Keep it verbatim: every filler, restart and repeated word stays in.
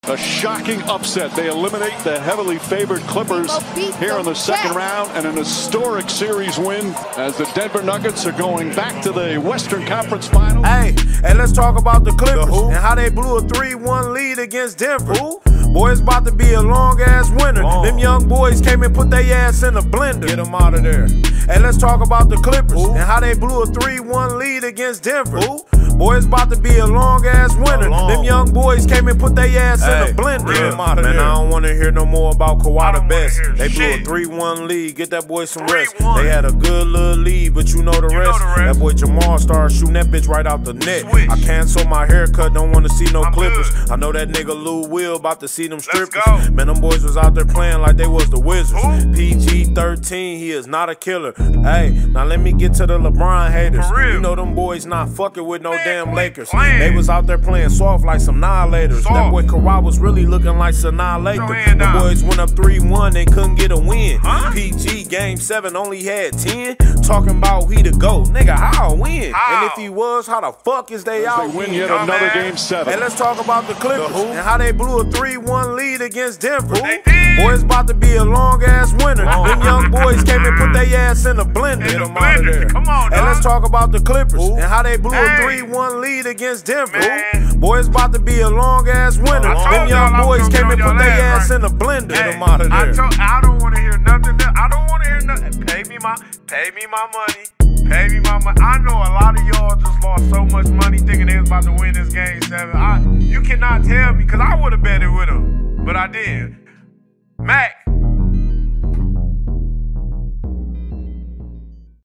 A shocking upset. They eliminate the heavily favored Clippers here in the second round, and an historic series win as the Denver Nuggets are going back to the Western Conference Finals. Hey, and let's talk about the Clippers the and how they blew a three one lead against Denver. Who? Boy, it's about to be a long-ass winter. Long. Them young boys came and put their ass in a blender. Get them out of there. And let's talk about the Clippers Who? and how they blew a three one lead against Denver. Who? Boy, it's about to be a long-ass winter. Long. Them young boys came and put their ass hey, in a blender. Get them out of Man, there. I don't want to hear no more about Kawhi the best. They blew shit. a three one lead. Get that boy some rest. They had a good little lead, but you know the, you rest. Know the rest. That boy Jamal started shooting that bitch right out the net. Switch. I canceled my haircut, don't want to see no I'm Clippers. Good. I know that nigga Lou Will about to see them strippers. Man, them boys was out there playing like they was the Wizards. Ooh. P G thirteen, he is not a killer. Hey, now let me get to the LeBron haters. You know them boys not fucking with no Man, damn Lakers. Playing. They was out there playing soft like some annihilators. Soft. That boy Kawhi was really looking like Annihilator. The boys went up three one, they couldn't get a win. Huh? P G game seven only had ten. Talking about he the GOAT. Nigga, how win? How? And if he was, how the fuck is they As out? They win yet Come another man. game seven. And let's talk about the Clippers the and how they blew a three one lead against Denver. They did. Boy, it's about to be a long-ass winter. Oh. Them young boys came and put their ass in a blender. Get them out of there. Come on, and dog. let's talk about the Clippers Ooh. and how they blew hey. a three one lead against Denver. Man. Boy, it's about to be a long-ass winter. Them young boys came and put their ass right. in a blender. Hey, Get them out of there. I, told, I don't want to hear nothing. I don't want to hear nothing. Pay me my, pay me my money. Pay me my money. I know a lot of y'all just lost so much money thinking they was about to win this game seven. I, you cannot tell me, because I would have bet it with them. But I did. Mac.